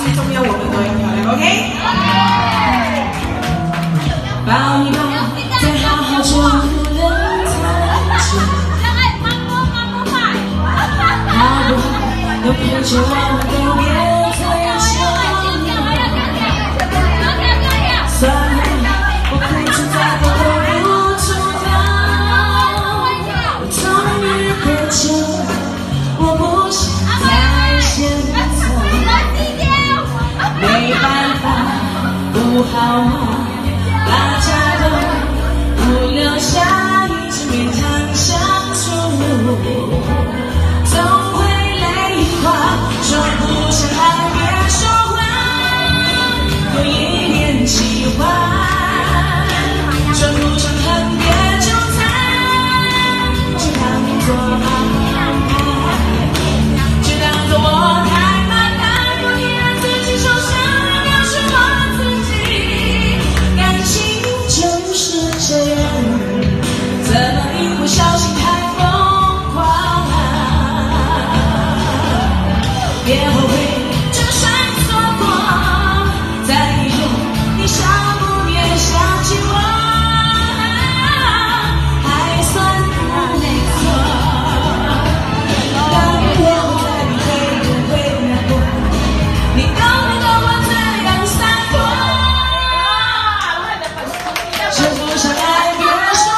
最重要，我们都要漂亮 ，OK？ 抱一抱，再好好就不能再见。好不好？都陪着我们都别退休。算了，我哭出再多都不出头。我终于变成，我不想再先走。没办法，不好吗？大家都不留下，一直勉强相处，总会累垮。说不上爱，别说谎，有一点喜欢。说不上恨，别纠缠，就当作安排，就当作我太慢太容易让自己受伤，要是我自己。感情就是这样，怎么一不小心太疯狂？别后悔，就算错过，在以后你想不别想起我，还算不错。当我在你会难过，你懂不懂我这样洒脱？说不上爱，别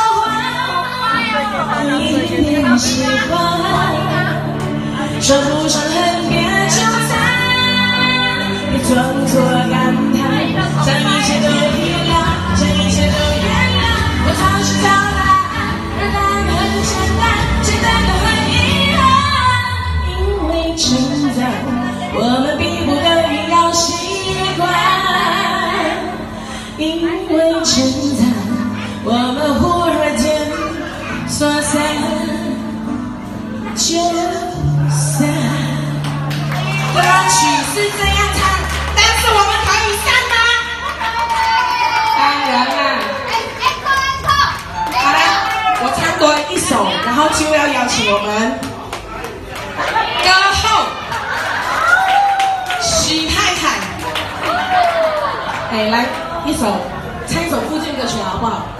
说谎，一点喜欢。说不上恨，别纠缠，别装作感叹，将一切都体谅，将一切都原谅。我尝试找答案，而答案很简单，简单的很遗憾。因为成长，我们并不等于要习惯。因为成长，我们忽然间说散就散。歌曲是这样唱，但是我们可以散吗？当然啦。好了，我唱多一首，然后就要邀请我们歌后许太太，哎，来一首，唱一首附件歌曲好不好？